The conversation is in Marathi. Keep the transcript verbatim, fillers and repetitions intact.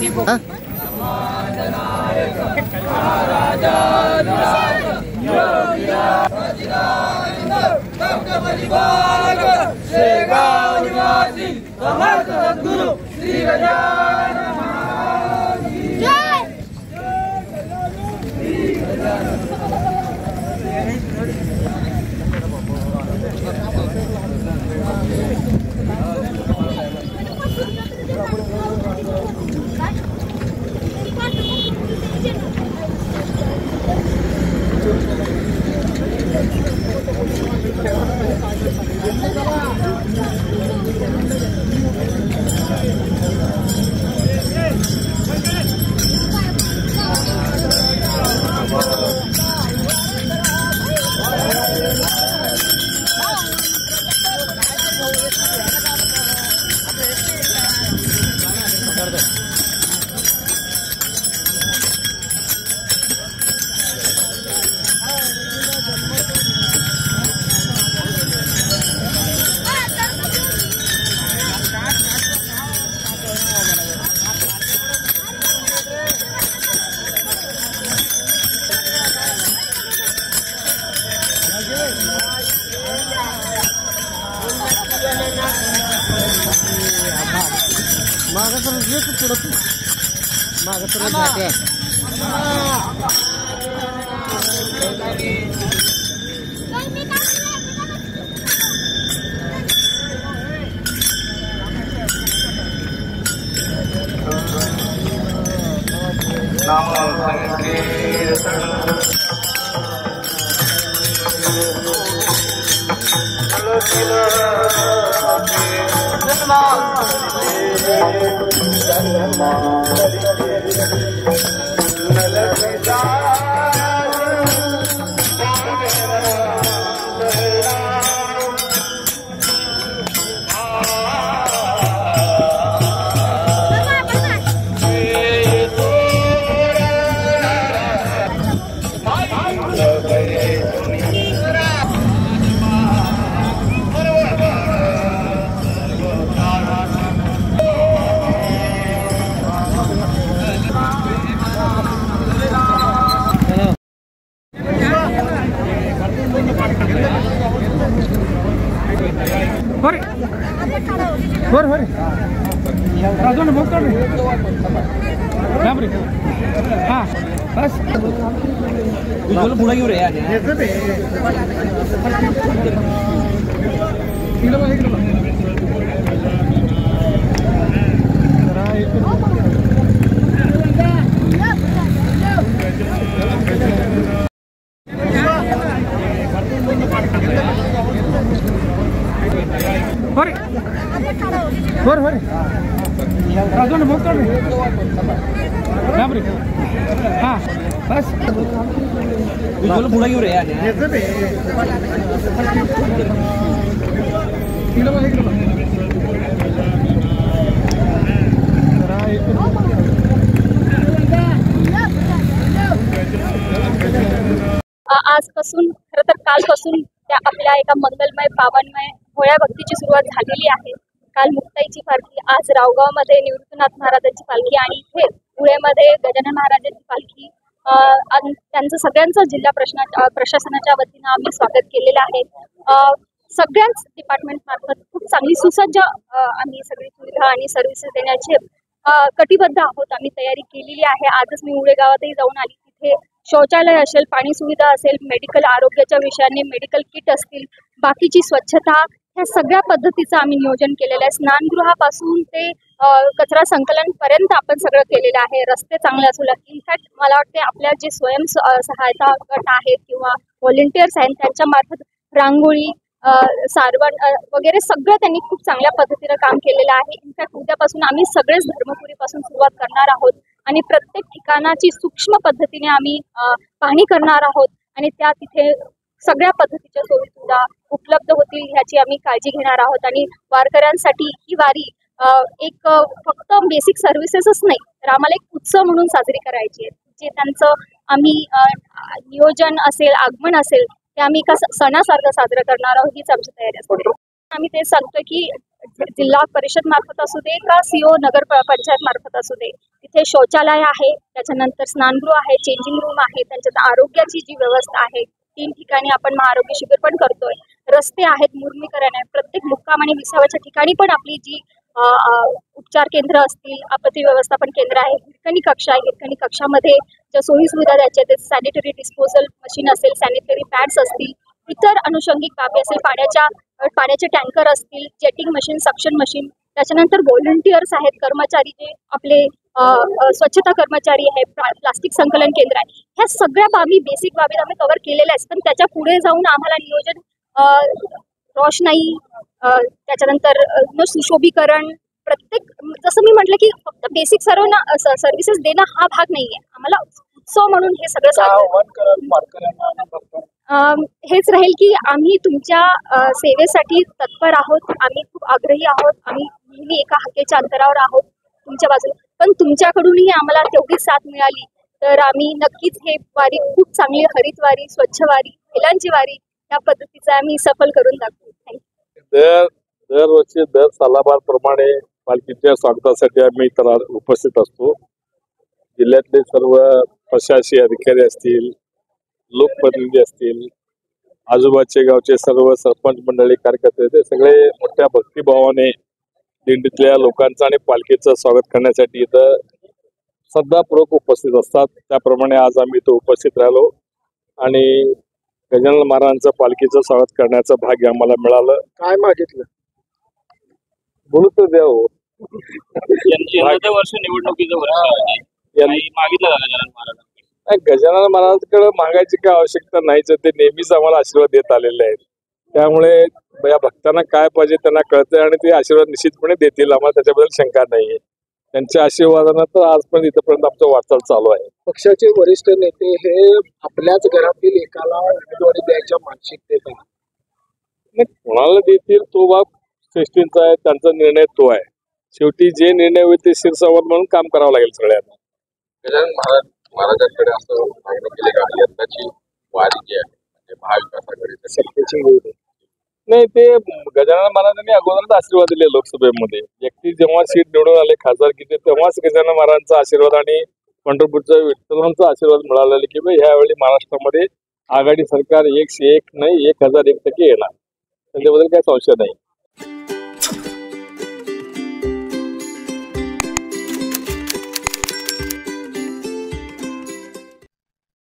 बर बर राजू ने बोलतो रे बापरे हां बस तुझं पुढे घेऊ रे यार येते बे किलो बघ किलो जरा एक बर बर बर राजू ने बोलतो रे बापरे हां बस तुझं पुढे घेऊ रे यार येते बे किलो बघ किलो जरा एक आजपासून खरं तर कालपासून त्या आपल्या एका मंगलमय पावनमय होळ्या भक्तीची सुरुवात झालेली आहे। काल मुक्ताईची पालखी, आज रावगावमध्ये निवृत्तीनाथ महाराजांची पालखी आणि इथे धुळेमध्ये गजानन महाराजांची पालखी, त्यांचं सगळ्यांचं जिल्हा प्रश्न प्रशासनाच्या वतीनं आम्ही स्वागत केलेलं आहे। सगळ्याच डिपार्टमेंट मार्फत खूप चांगली सुसज्ज आम्ही सगळी सुविधा आणि सर्व्हिसेस देण्याचे कटिबद्ध आहोत। आम्ही तयारी केलेली आहे। आजच मी उळे गावातही जाऊन आली, तिथे शौचालय असेल, पाणी सुविधा असेल, मेडिकल आरोग्याच्या विषयाने मेडिकल किट असतील, बाकीची स्वच्छता, ह्या सगळ्या पद्धतीचं आम्ही नियोजन केलेलं आहे। स्नानगृहापासून ते कचरा संकलन पर्यंत आपण सगळं केलेलं आहे। रस्ते चांगले असू लागतील। इनफॅक्ट मला वाटते आपल्या जे स्वयं सहायता गट आहेत किंवा व्हॉलेंटियर्स आहेत त्यांच्या मार्फत रांगोळी, सारवण वगैरे सगळं त्यांनी खूप चांगल्या पद्धतीनं काम केलेलं आहे। इनफॅक्ट उद्यापासून आम्ही सगळेच धर्मपुरीपासून सुरुवात करणार आहोत आणि प्रत्येक ठिकाणाची सूक्ष्म पद्धतीने आम्ही पाहणी करणार आहोत आणि त्या तिथे सगळ्या पद्धतीच्या सोयीसुविधा उपलब्ध होतील ह्याची आम्ही काळजी घेणार आहोत। आणि वारकऱ्यांसाठी ही वारी एक फक्त बेसिक सर्व्हिसेसच नाही तर आम्हाला एक उत्सव म्हणून साजरी करायची आहे। जे त्यांचं आम्ही नियोजन असेल, आगमन असेल, ते आम्ही एका सणासारखं साजरं करणार आहोत, हीच आमची तयारी असते। आम्ही ते सांगतोय की जिल्हा परिषद मार्फत असू दे का सीओ नगर प- पंचायत मार्फत असू दे, तिथे शौचालय आहे, त्याच्यानंतर स्नानगृह आहे, चेंजिंग रूम आहे, त्यांच्यात आरोग्याची जी व्यवस्था आहे, तीन ठिकाणी आपण महाआरोग्य शिबिर पण करतोय, रस्ते आहेत, मुर्मीकरण आहे, प्रत्येक मुक्काम आणि विसाव्याच्या ठिकाणी पण आपली जी अ, अ, उपचार केंद्र असतील, आपत्ती व्यवस्थापन केंद्र आहे, हिरकणी कक्ष आहे, हिरकणी कक्षामध्ये ज्या सोयी सुविधा द्यायच्या ते सॅनिटरी डिस्पोजल मशीन असेल, सॅनिटरी पॅड्स असतील, इतर अनुषंगिक बाबी असेल, पाण्याच्या अ, पाण्याचे टँकर असतील, जेटिंग मशीन, सक्शन मशीन, त्याच्यानंतर व्हॉलंटियर्स आहेत, कर्मचारी जे आपले अ, अ, स्वच्छता कर्मचारी आहे, प्ला- प्लास्टिक संकलन केंद्र आहे, ह्या सगळ्या बाबी बेसिक बाबी आम्ही कव्हर केलेल्या आहेत. पण त्याच्या पुढे जाऊन आम्हाला नियोजन अ, रोषणाई अ, त्याच्यानंतर अ, न सुशोभीकरण, प्रत्येक जसं मी म्हटलं की फक्त बेसिक सर्व सर्व्हिसेस देणं हा भाग नाहीये, आम्हाला उत्सव म्हणून हे सगळं साजरं अम, हेच राहील की आम्ही तुमच्या अ, सेवेसाठी तत्पर आहोत, आम्ही खूप आग्रही आहोत, आम्ही नेहमी एका हाकेच्या अंतरावर आहोत तुमच्या बाजूला, पण तुमच्याकडूनही आम्हाला तेवढीच साथ मिळाली तर आम्ही नक्कीच हे वारी खूप चांगली हरित वारी, स्वच्छ वारी, महिलांची वारी या पद्धतीचा आम्ही सफल करून दाखवू. थँक्यू. दर दरवर्षी दर सालाबारप्रमाणे पालखीच्या स्वागतासाठी आम्ही इतर उपस्थित असतो. जिल्ह्यातले सर्व प्रशासकीय अधिकारी असतील, लोकप्रतिनिधी असतील, आजूबाजूचे गावचे सर्व सरपंच मंडळी, कार्यकर्ते ते सगळे मोठ्या भक्तिभावाने दिंडीतल्या लोकांचं आणि पालखीचं स्वागत करण्यासाठी इथं श्रद्धापूर्वक उपस्थित असतात. त्याप्रमाणे आज आम्ही इथं उपस्थित राहिलो आणि गजानन महाराजांचं पालखीचं स्वागत करण्याचं भाग्य आम्हाला मिळालं. काय मागितलं? बोलू तर द्या हो. यंदाचं वर्ष निवडणुकीचं वर्ष आहे. यांनी काही मागितलं का गजानन महाराजांकडे? नाही, गजानन महाराजांकडे मागायची काय आवश्यकता नाहीच. ते नेहमीच आम्हाला आशीर्वाद देत आलेले आहेत. त्यामुळे या भक्तांना काय पाहिजे त्यांना कळतंय आणि ते आशीर्वाद निश्चितपणे देतील, आम्हाला त्याच्याबद्दल शंका नाहीये. त्यांच्या आशीर्वादानं तर आजपर्यंत इथपर्यंत आमचं वाटचाल चालू आहे. पक्षाचे वरिष्ठ नेते हे आपल्याच घरातील एकाला उमेदवारी द्यायच्या मानसिकतेत आहेत. नाही, कोणाला देतील तो बाब श्रेष्ठींचा आहे, त्यांचा निर्णय तो आहे. शेवटी जे निर्णय होईल ते शिरसावर म्हणून काम करावं लागेल सगळ्यांना. गजानन महाराज महाराजांकडे असं मागणी केली का यंदाची वारी जी आहे म्हणजे महाविकास आघाडीची सत्तेची वेळ आहे. नाही, ते गजानन महाराजांनी अगोदरच आशीर्वाद दिले लोकसभेमध्ये. व्यक्ती जेव्हा सीट निवडून आले खासदारकीचे तेव्हाच गजानन महाराजांचा आशीर्वाद आणि पंढरपूरच्या विठ्ठलांचा आशीर्वाद मिळालेला की बा ह्यावेळी महाराष्ट्रामध्ये आघाडी सरकार एकशे एक नाही एक हजार एक टक्के येणार. त्याच्याबद्दल काही संशय नाही.